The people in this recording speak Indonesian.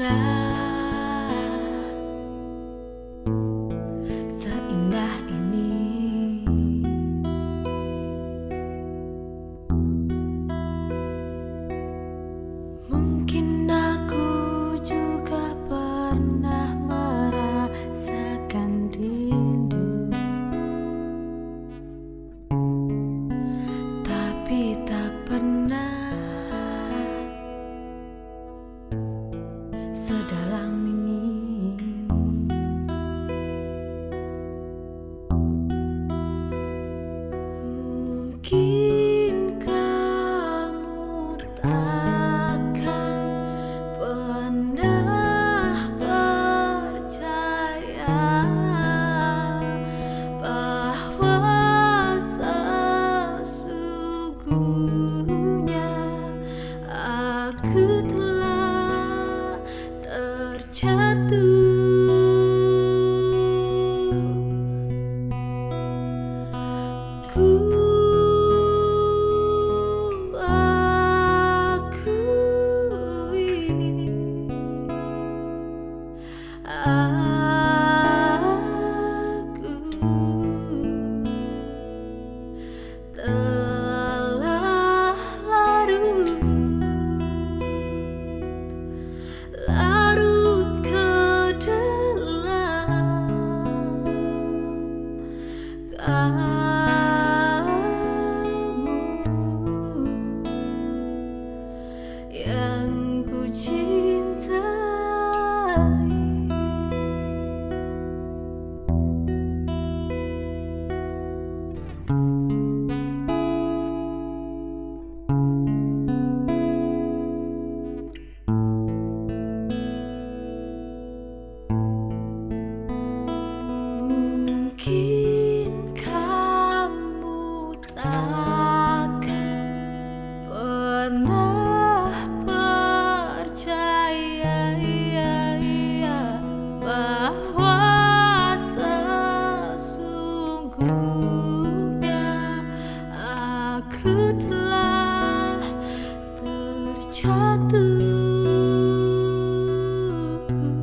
Tidaklah seindah ini. Mungkin aku juga pernah merasakan rindu, tapi tak pernah sedalam ini. Mungkin kamu takkan pernah percaya bahwa sesungguhnya aku telah terjatuh. Aku telah larut ke dalam kamu yang ku cintai. Mungkin kamu takkan pernah percaya bahwa sesungguhnya aku telah terjatuh.